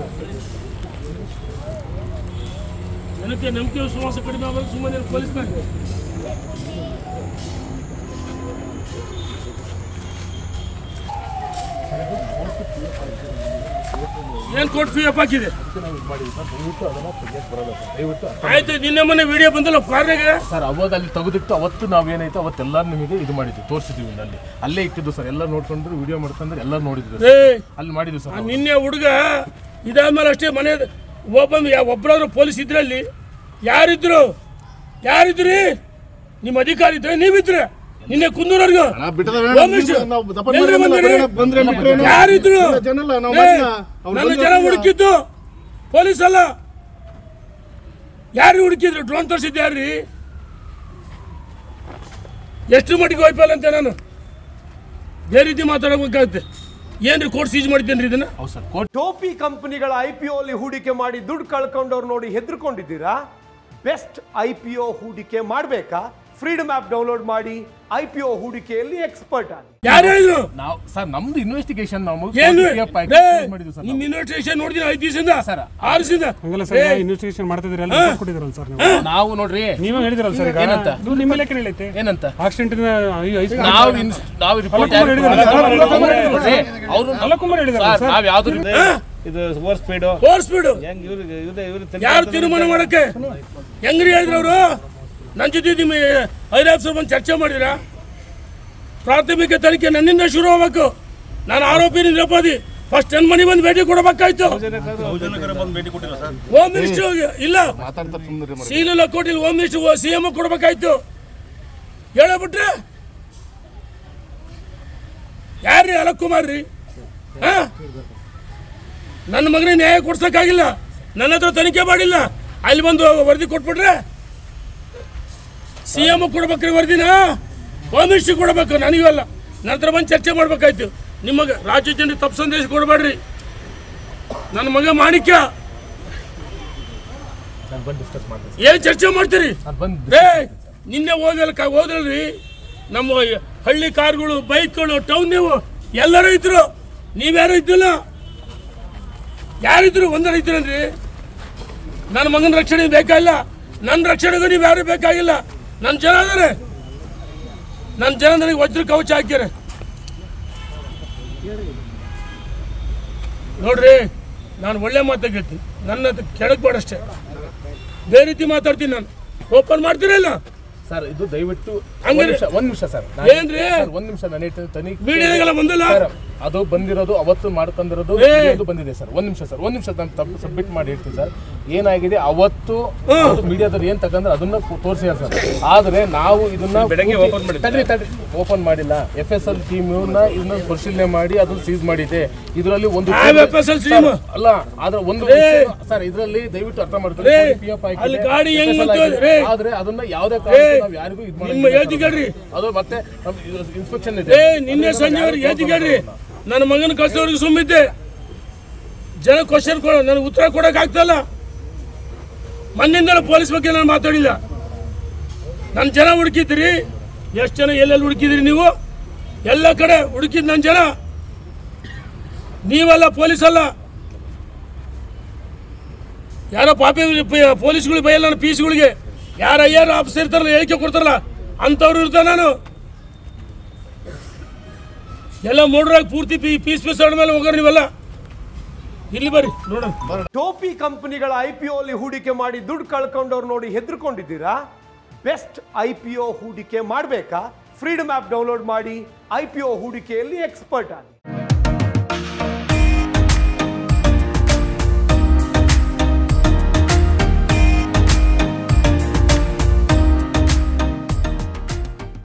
ಜನಕ್ಕೆ ನಂಬಿಕೆ ವಿಶ್ವಾಸ ಕಡಿಮೆ ಆಗೋದು ಸುಮ್ಮನೆ ಪೊಲೀಸ್ ಮೇಲೆ ಏನ್ ಕೋರ್ಟ್ ಫೀ ಹಾಕಿದೆ ಆಯ್ತು. ನಿನ್ನೆ ಮೊನ್ನೆ ವಿಡಿಯೋ ಬಂದಲ್ಲ ಕಾರ್ನಾಗೆ ಸರ್. ಅವಾಗ ಅಲ್ಲಿ ತೆಗೆದಿಟ್ಟು ಅವತ್ತು ನಾವೇನಾಯ್ತು ಅವತ್ತೆಲ್ಲ ನಿಮಗೆ ಇದು ಮಾಡಿದ್ವಿ, ತೋರಿಸಿದ್ವಿ. ಅಲ್ಲಿ ಅಲ್ಲೇ ಇಟ್ಟಿದ್ದು ಸರ್. ಎಲ್ಲ ನೋಡ್ಕೊಂಡ್ರು, ವಿಡಿಯೋ ಮಾಡ್ಕೊಂಡ್ರೆ ಎಲ್ಲ ನೋಡಿದ್ರು, ಅಲ್ಲಿ ಮಾಡಿದ್ವಿ ಸರ್. ನಿನ್ನೆ ಹುಡುಗ ಇದಾದ್ಮೇಲೆ ಅಷ್ಟೇ ಮನೆ ಒಬ್ಬರಾದ್ರು ಪೊಲೀಸ್ ಇದ್ರಲ್ಲಿ ಯಾರಿದ್ರು ನಿಮ್ಮ ಅಧಿಕಾರಿ ಇದ್ರೆ ನೀವಿದ್ರೆ ನಿನ್ನೆ ಕುಂದೂರವ್ರಿಗೂ ಯಾರಿದ್ರು? ನನ್ನ ಜನ ಹುಡುಕಿದ್ದು ಪೊಲೀಸ್ ಅಲ್ಲ. ಯಾರು ಹುಡುಕಿದ್ರು? ಡ್ರೋನ್ ತೋರಿಸಿದ್ದು ಯಾರ್ರಿ? ಎಷ್ಟು ಮಟ್ಟಿಗೆ ವೈಫಲ್ ಅಂತ ನಾನು ಬೇರೆ ರೀತಿ ಮಾತಾಡಬೇಕಾಗುತ್ತೆ. ಏನ್ರಿ ಕೋರ್ಟ್ ಸೀಜ್ ಮಾಡಿದ್ದೇನ್ರಿ ಇದನ್ನ? ಟೋಪಿ ಕಂಪನಿಗಳ IPO ಅಲ್ಲಿ ಹೂಡಿಕೆ ಮಾಡಿ ದುಡ್ಡು ಕಳ್ಕೊಂಡವ್ರು ನೋಡಿ ಹೆದರ್ಕೊಂಡಿದ್ದೀರಾ? ಬೆಸ್ಟ್ IPO ಹೂಡಿಕೆ ಮಾಡಬೇಕಾ? ಫ್ರೀಡಮ್ ಆಪ್ ಡೌನ್ಲೋಡ್ ಮಾಡಿ IPO ಹೂಡಿಕೆಯಲ್ಲಿ ಎಕ್ಸ್ಪರ್ಟ್ ಆಗಿ. ಯಾರು ಹೇಳಿದ್ರು? ನಾವು ಸರ್ ನಮ್ದು ಇನ್ವೆಸ್ಟಿಗೇಷನ್ ನಿಮ್ಮ ಇನ್ವೆಸ್ಟಿಗೇಷನ್ ನೋಡಿದ್ರೆ 5 ದಿವಸದಿಂದ 6 ದಿವಸದಿಂದ ಇನ್ವೆಸ್ಟಿಗೇಷನ್ ಮಾಡ್ತಿದ್ರಿ ಅಲ್ಲ, ಕೊಟ್ಟಿದ್ರಲ್ಲ ಸರ್ ನಾವು ನೋಡ್ರಿ. ನೀವೇ ಹೇಳಿದ್ರಲ್ಲ ಸರ್, ಏನಂತ ನಿಮ್ಮ ಲೆಕ್ಕ ಹೇಳೈತೆ ಏನಂತ ಆಕ್ಸಿಡೆಂಟ್ ನಾವು ರಿಪೋರ್ಟ್ ನಾವು ಯಾವ್ದು ಇದು ಓವರ್ ಸ್ಪೀಡ್ ಯಾರು ತೀರ್ಮಾನ ಮಾಡಕ್ಕೆ ಹೆಂಗ್ರಿ ಹೇಳಿದ್ರು ಅವರು? ನನ್ನ ಜೊತೆ ನಿಮ್ಮ ಐರಾಫ್ಸರ್ ಬಂದು ಚರ್ಚೆ ಮಾಡಿದ್ರ? ಪ್ರಾಥಮಿಕ ತನಿಖೆ ನನ್ನಿಂದ ಶುರು ಆಗಬೇಕು. ನಾನು ಆರೋಪಿ ನಿರಪರಾಧಿ. ಫಸ್ಟ್ ನನ್ನ ಮನೆ ಬಂದು ಭೇಟಿ ಕೊಡಬೇಕಾಯ್ತು. ಹೋಮ್ ಮಿನಿಸ್ಟರ್ ಇಲ್ಲ, ಸೀಲೆಲ್ಲ ಕೊಟ್ಟಿಲ್ಲ. ಹೋಮ್ ಮಿನಿಸ್ಟರ್ CM ಕೊಡಬೇಕಾಯ್ತು. ಹೇಳಬಿಟ್ರೆ ಯಾರ್ರಿ? ಅಲಕ್ಕುಮಾರ್ ರೀ. ನನ್ನ ಮಗನಿಗೆ ನ್ಯಾಯ ಕೊಡ್ಸಕ್ಕಾಗಿಲ್ಲ, ನನ್ನ ಹತ್ರ ತನಿಖೆ ಮಾಡಿಲ್ಲ. ಅಲ್ಲಿ ಬಂದು ವರದಿ ಕೊಟ್ಬಿಟ್ರೆ CM ಕೊಡ್ಬೇಕ್ರಿ ವರದಿನ, ಹೋಮ್ ಮಿನಿಸ್ಟ್ರಿ ಕೊಡಬೇಕು, ನನಗಲ್ಲ. ನನ್ನ ಹತ್ರ ಬಂದು ಚರ್ಚೆ ಮಾಡ್ಬೇಕಾಯ್ತು. ನಿಮಗೆ ರಾಜ್ಯ ಜನರಿಗೆ ತಪ್ಪು ಸಂದೇಶ ಕೊಡಬೇಡ್ರಿ. ನನ್ನ ಮಗ ಮಾಣಿಕ್ಯ ಏನ್ ಚರ್ಚೆ ಮಾಡ್ತೀರಿ? ನಿನ್ನೆ ಹೋದ್ರಲ್ರಿ ನಮ್ಮ ಹಳ್ಳಿ ಕಾರ್ಗಳು, ಬೈಕ್ಗಳು, ಟೌನ್ ನೀವು ಎಲ್ಲರೂ ಇದ್ರು, ನೀವ್ಯಾರು ಇದ್ದಿಲ್ಲ. ಯಾರಿದ್ರು? ಒಂದರ ಇದ್ರನ್ರಿ. ನನ್ನ ಮಗನ ರಕ್ಷಣೆ ಬೇಕಾಗಿಲ್ಲ, ನನ್ನ ರಕ್ಷಣೆಗೂ ನೀವು ಯಾರು ಬೇಕಾಗಿಲ್ಲ. ನನ್ನ ಜನ ಅದಾರೆ, ನನ್ನ ಜನ ನನಗೆ ವಜ್ರ ಕವಚ ಹಾಕ್ಯಾರೆ ನೋಡ್ರಿ. ನಾನು ಒಳ್ಳೆ ಮಾತಾಡ್ತೀನಿ, ನನ್ನ ಕೆಳಗ್ಬೇಡಷ್ಟೇ. ಬೇರೆ ರೀತಿ ಮಾತಾಡ್ತೀನಿ ನಾನು. ಓಪನ್ ಮಾಡ್ತೀರಲ್ಲ ಸರ್. ಇದು ದಯವಿಟ್ಟು ಒಂದ್ ನಿಮಿಷ ಸರ್. ಏನ್ರಿ ಒಂದ್ ನಿಮಿಷ ತನಿಖೆ ಮೀಡಿಯಾದಾಗೆಲ್ಲ ಬಂದಿಲ್ಲ. ಅದು ಬಂದಿರೋದು ಅವತ್ತು ಮಾಡ್ಕೊಂಡಿರೋದು ಬಂದಿದೆ ಸರ್. ಒಂದ್ ನಿಮಿಷ ನಾನು ತಪ್ಪು ಸಬ್ಮಿಟ್ ಮಾಡಿ ಹೇಳ್ತೀನಿ ಸರ್. ಏನಾಗಿದೆ ಅವತ್ತು ಮೀಡಿಯಾದವ್ರು ಏನ್ ತಗೊಂಡ್ರೆ ಅದನ್ನ ತೋರಿಸಿದಾರೆ ಸರ್. ಆದ್ರೆ ನಾವು ಇದನ್ನ ಓಪನ್ ಮಾಡಿಲ್ಲ. FSL ಟೀಮ್ ಇದನ್ನ ಪರಿಶೀಲನೆ ಮಾಡಿ ಅದನ್ನ ಸೀಸ್ ಮಾಡಿದೆ. ಇದರಲ್ಲಿ ಒಂದು ಅಲ್ಲ, ಆದ್ರೆ ಒಂದು ಸರ್ ಇದರಲ್ಲಿ ದಯವಿಟ್ಟು ಅರ್ಥ ಮಾಡ್ತಾರೆ. ಆದ್ರೆ ಅದನ್ನ ಯಾವುದೇ ನಾವು ಯಾರಿಗೂ ಇದು ಮಾಡಿ ಅದು ಮತ್ತೆ ಇನ್ಸ್ಪೆಕ್ಷನ್ ಇದೆ. ನಿನ್ನೆ ಸಂಜೆ ಏತಿಗೇಳ್ರಿ. ನನ್ನ ಮಗನ ಕಳ್ಸೋರಿಗೆ ಸುಮ್ಮಿದ್ದೆ. ಜನ ಕ್ವಶನ್ ನನಗೆ ಉತ್ತರ ಕೊಡಕ್ ಆಗ್ತಲ್ಲ. ಮೊನ್ನಿಂದ ಪೊಲೀಸ್ ಬಗ್ಗೆ ನಾನು ಮಾತಾಡಿಲ್ಲ. ನನ್ನ ಜನ ಹುಡುಕಿದ್ರಿ. ಎಷ್ಟು ಜನ ಎಲ್ಲೆಲ್ಲಿ ಹುಡುಕಿದ್ರಿ ನೀವು? ಎಲ್ಲ ಕಡೆ ಹುಡುಕಿದ್ ನನ್ನ ಜನ, ನೀವಲ್ಲ, ಪೊಲೀಸ್ ಅಲ್ಲ. ಯಾರೋ ಪಾಪಿ ಪೊಲೀಸ್ಗಳಿಗೆ ಬೈಯಲ್ಲ, ನನ್ನ ಪೀಸ್ಗಳಿಗೆ. ಯಾರು IR ಆಫೀಸರ್ ಇರ್ತಾರಲ್ಲ, ಹೇಳಿಕೆ ಕೊಡ್ತಾರಲ್ಲ, ಅಂಥವ್ರು ಇರ್ತಾರ. ನಾನು ಎಲ್ಲ ಮೂಡ್ರಾಗ ಪೂರ್ತಿ ಪೀಸ್ ಮೇಲೆ ಹೋಗೋರು ನೀವೆಲ್ಲ. ಇಲ್ಲಿ ಬರ್ರಿ ನೋಡೋಣ. ಟೋಪಿ ಕಂಪನಿಗಳ IPO ಅಲ್ಲಿ ಹೂಡಿಕೆ ಮಾಡಿ ದುಡ್ಡು ಕಳ್ಕೊಂಡವ್ರು ನೋಡಿ ಹೆದರ್ಕೊಂಡಿದ್ದೀರಾ? ಬೆಸ್ಟ್ IPO ಹೂಡಿಕೆ ಮಾಡಬೇಕಾ? ಫ್ರೀಡಮ್ ಆಪ್ ಡೌನ್ಲೋಡ್ ಮಾಡಿ IPO ಹೂಡಿಕೆಯಲ್ಲಿ ಎಕ್ಸ್ಪರ್ಟ್ ಆಗಿ.